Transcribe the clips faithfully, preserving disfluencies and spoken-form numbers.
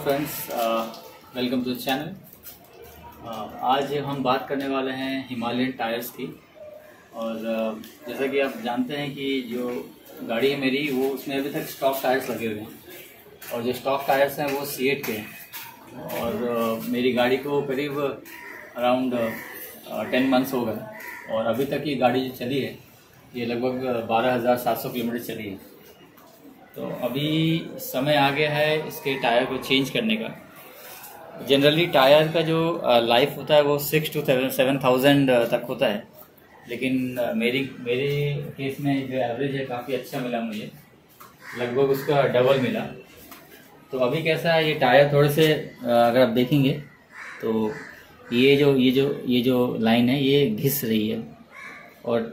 Friends, welcome to the channel. आज हम बात करने वाले हैं हिमालयन टायर्स की। और uh, जैसा कि आप जानते हैं कि जो गाड़ी है मेरी, वो उसमें अभी तक स्टॉक टायर्स लगे हुए हैं और जो स्टॉक टायर्स हैं वो सीएट के हैं। और uh, मेरी गाड़ी को करीब अराउंड टेन मंथ्स हो गए और अभी तक ये गाड़ी जो चली है ये लगभग बारह हज़ार सात सौ किलोमीटर चली है। तो अभी समय आ गया है इसके टायर को चेंज करने का। जनरली टायर का जो लाइफ होता है वो सिक्स टू सेवन थाउजेंड तक होता है, लेकिन मेरी मेरे केस में जो एवरेज है काफ़ी अच्छा मिला मुझे, लगभग उसका डबल मिला। तो अभी कैसा है, ये टायर थोड़े से अगर आप देखेंगे तो ये जो ये जो ये जो लाइन है ये घिस रही है और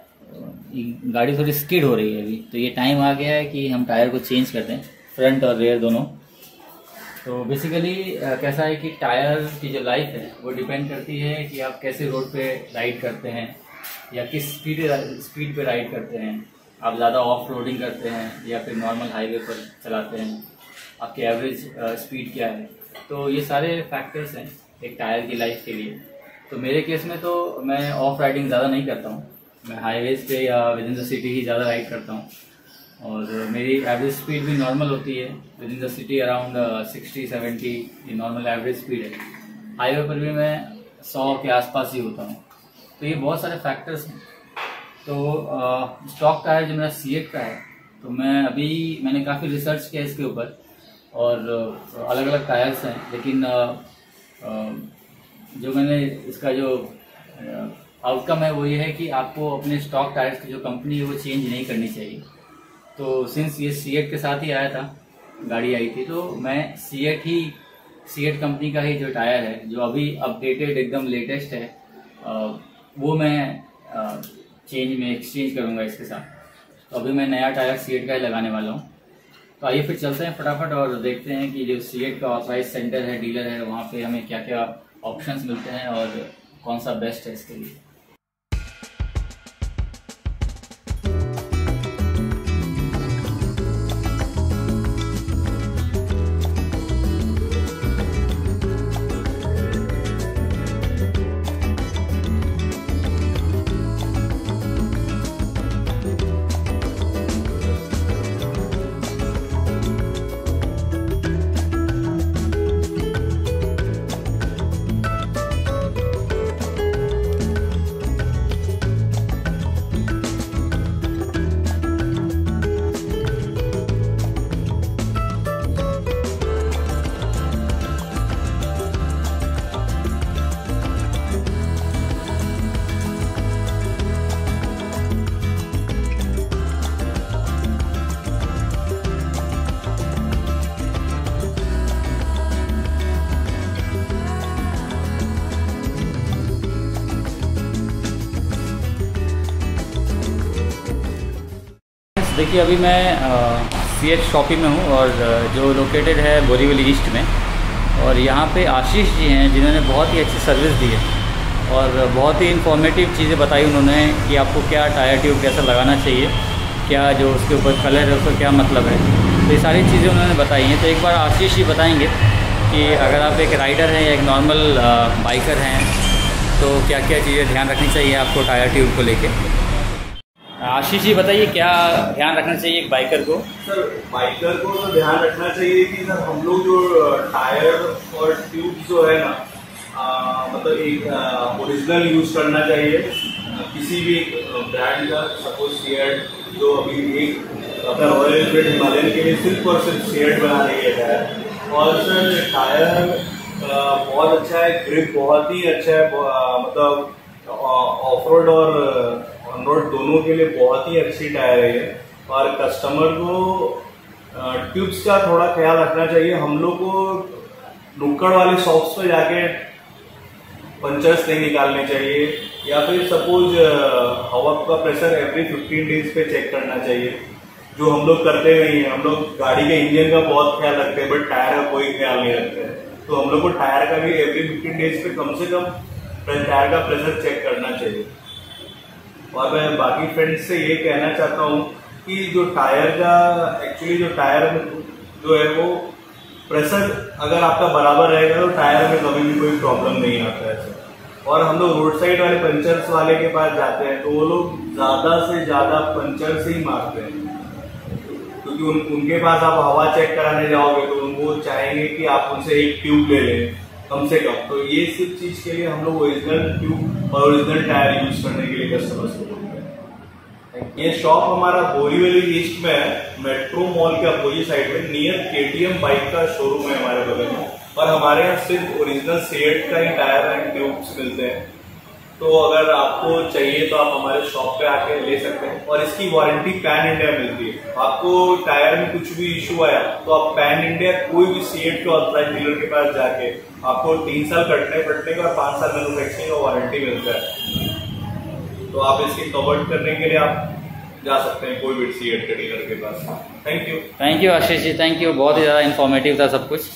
गाड़ी थोड़ी स्किड हो रही है अभी। तो ये टाइम आ गया है कि हम टायर को चेंज करते हैं, फ्रंट और रेयर दोनों। तो बेसिकली कैसा है कि टायर की जो लाइफ है वो डिपेंड करती है कि आप कैसे रोड पे राइड करते हैं या किस स्पीड स्पीड पे राइड करते हैं। आप ज़्यादा ऑफ रोडिंग करते हैं या फिर नॉर्मल हाईवे पर चलाते हैं, आपकी एवरेज स्पीड क्या है। तो ये सारे फैक्टर्स हैं एक टायर की लाइफ के लिए। तो मेरे केस में तो मैं ऑफ राइडिंग ज़्यादा नहीं करता हूँ, मैं हाईवेज पे या विद इन द सिटी ही ज़्यादा राइड करता हूँ और मेरी एवरेज स्पीड भी नॉर्मल होती है within the city around sixty seventy, ये नॉर्मल एवरेज स्पीड है। हाईवे पर भी मैं सौ के आसपास ही होता हूँ। तो ये बहुत सारे फैक्टर्स हैं। तो स्टॉक टायर जो मेरा सीएट का है, तो मैं अभी मैंने काफ़ी रिसर्च किया इसके ऊपर और अलग अलग टायर्स हैं, लेकिन आ, आ, जो मैंने इसका जो आउटकम है वो ये है कि आपको अपने स्टॉक टायर्स की जो कंपनी है वो चेंज नहीं करनी चाहिए। तो सिंस ये सीएट के साथ ही आया था, गाड़ी आई थी, तो मैं सीएट ही सीएट कंपनी का ही जो टायर है जो अभी अपडेटेड एकदम लेटेस्ट है वो मैं चेंज में एक्सचेंज करूंगा इसके साथ। तो अभी मैं नया टायर सीएट का ही लगाने वाला हूँ। तो आइए फिर चलते हैं फटाफट और देखते हैं कि जो सीएट का ऑथराइज सेंटर है, डीलर है, वहाँ पे हमें क्या क्या ऑप्शंस मिलते हैं और कौन सा बेस्ट है इसके लिए। देखिए अभी मैं सीएट शॉपिंग में हूँ और जो लोकेटेड है बोरीवली ईस्ट में, और यहाँ पे आशीष जी हैं जिन्होंने बहुत ही अच्छी सर्विस दी है और बहुत ही इन्फॉर्मेटिव चीज़ें बताई उन्होंने कि आपको क्या टायर ट्यूब कैसा लगाना चाहिए, क्या जो उसके ऊपर कलर है उसका क्या मतलब है। तो ये सारी चीज़ें उन्होंने बताई हैं। तो एक बार आशीष जी बताएंगे कि अगर आप एक राइडर हैं या एक नॉर्मल बाइकर हैं तो क्या क्या चीज़ें ध्यान रखनी चाहिए आपको टायर ट्यूब को लेके। आशीष जी बताइए क्या ध्यान रखना चाहिए एक बाइकर को। सर बाइकर को तो ध्यान रखना चाहिए कि सर हम लोग जो टायर और ट्यूब जो है ना, आ, मतलब एक ओरिजिनल यूज करना चाहिए किसी भी ब्रांड का। सपोज सीएट जो अभी एक अपना रॉयल एनफील्ड हिमालयन के लिए सिर्फ और सिर्फ सीएट बना रही है टायर। और सर टायर बहुत अच्छा है, ग्रिप बहुत ही अच्छा है, मतलब ऑफ रोड और ऑन रोड दोनों के लिए बहुत ही अच्छी टायर है। और कस्टमर को ट्यूब्स का थोड़ा ख्याल रखना चाहिए। हम लोग को नुक्कड़ वाले शॉप्स पे जाके पंचर्स नहीं निकालने चाहिए, या फिर सपोज हवा का प्रेशर एवरी फिफ्टीन डेज पे चेक करना चाहिए, जो हम लोग करते नहीं है। हम लोग गाड़ी के इंजन का बहुत ख्याल रखते हैं बट टायर का कोई ख्याल नहीं रखते हैं। तो हम लोग को टायर का भी एवरी फिफ्टीन डेज पे कम से कम टायर का प्रेशर चेक करना चाहिए। और मैं बाकी फ्रेंड्स से ये कहना चाहता हूँ कि जो टायर का एक्चुअली जो टायर जो है वो प्रेशर अगर आपका बराबर रहेगा तो टायर में कभी भी कोई प्रॉब्लम नहीं आता है सर। और हम लोग रोड साइड वाले पंचर्स वाले के पास जाते हैं तो वो लोग ज्यादा से ज्यादा पंचर से ही मारते हैं, क्योंकि उन, उनके पास आप हवा चेक कराने जाओगे तो वो चाहेंगे कि आप उनसे एक ट्यूब ले लें कम से कम। तो ये सिर्फ चीज के लिए हम लोग ओरिजिनल ट्यूब और ओरिजिनल टायर यूज करने के लिए कस्टमर्स को बोलते हैं। ये शॉप हमारा बोरीवली ईस्ट में है, मेट्रो मॉल के अपोजिट साइड में, नियर केटीएम बाइक का शोरूम है हमारे बगल में। और हमारे यहाँ सिर्फ ओरिजिनल सीएट का ही टायर एंड ट्यूब्स मिलते हैं। तो अगर आपको चाहिए तो आप हमारे शॉप पे आके ले सकते हैं। और इसकी वारंटी पैन इंडिया मिलती है। आपको टायर में कुछ भी इशू आया तो आप पैन इंडिया कोई भी सीएट के ऑथराइज्ड डीलर के पास जाके आपको तीन साल कटने फटने का और पांच साल मैन्युफैक्चरिंग का वारंटी मिलता है। तो आप इसकी कवर्ड करने के लिए आप जा सकते हैं कोई भी सीएट के डीलर के पास। Thank you. Thank you Ashish ji, thank you. बहुत ही ज़्यादा इन्फॉर्मेटिव था सब कुछ।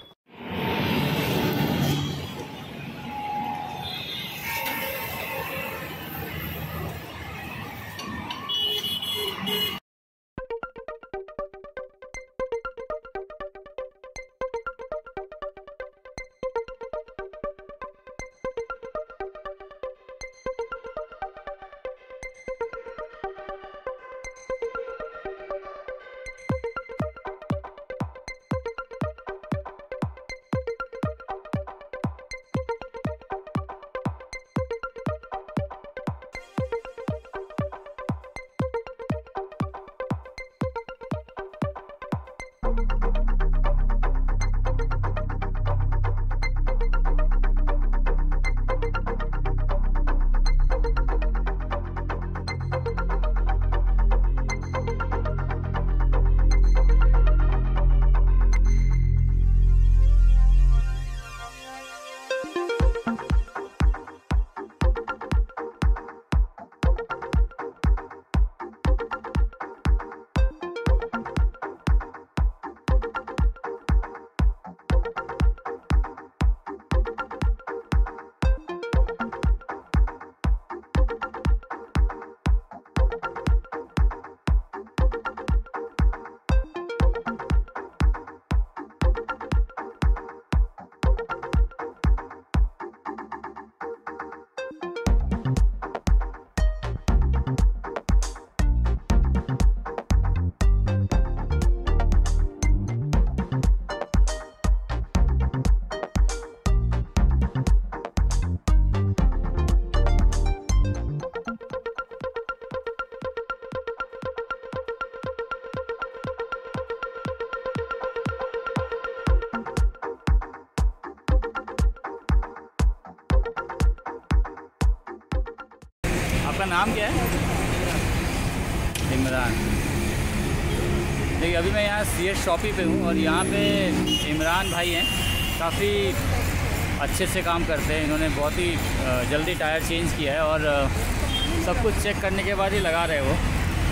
आपका नाम क्या है? इमरान। देखिए अभी मैं यहाँ सीएट शॉपी पे हूँ और यहाँ पे इमरान भाई हैं, काफ़ी अच्छे से काम करते हैं। इन्होंने बहुत ही जल्दी टायर चेंज किया है और सब कुछ चेक करने के बाद ही लगा रहे हो।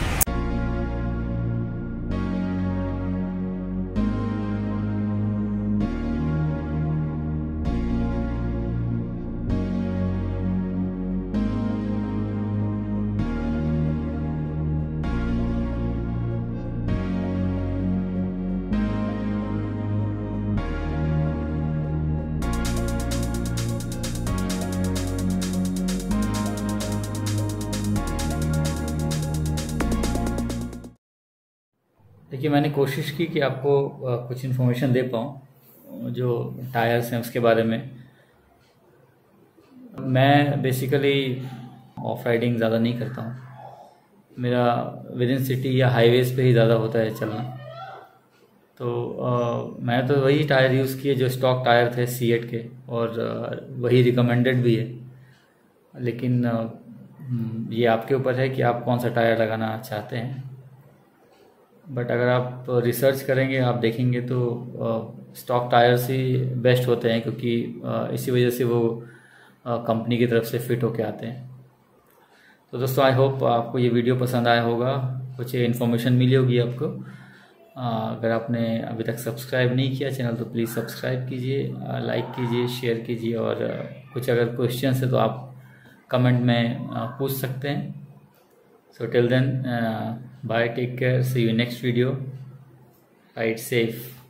देखिए मैंने कोशिश की कि आपको कुछ इन्फॉर्मेशन दे पाऊँ जो टायर्स हैं उसके बारे में। मैं बेसिकली ऑफ राइडिंग ज़्यादा नहीं करता हूँ, मेरा विद इन सिटी या हाईवेज़ पे ही ज़्यादा होता है चलना। तो आ, मैं तो वही टायर यूज़ किए जो स्टॉक टायर थे सीएट के, और आ, वही रिकमेंडेड भी है। लेकिन आ, ये आपके ऊपर है कि आप कौन सा टायर लगाना चाहते हैं। बट अगर आप रिसर्च करेंगे, आप देखेंगे तो स्टॉक टायर्स ही बेस्ट होते हैं, क्योंकि इसी वजह से वो कंपनी की तरफ से फिट होके आते हैं। तो दोस्तों आई होप आपको ये वीडियो पसंद आया होगा, कुछ इन्फॉर्मेशन मिली होगी आपको। अगर आपने अभी तक सब्सक्राइब नहीं किया चैनल तो प्लीज़ सब्सक्राइब कीजिए, लाइक कीजिए, शेयर कीजिए, और कुछ अगर क्वेश्चन है तो आप कमेंट में पूछ सकते हैं। So till then, uh, bye, take care, see you next video, ride safe.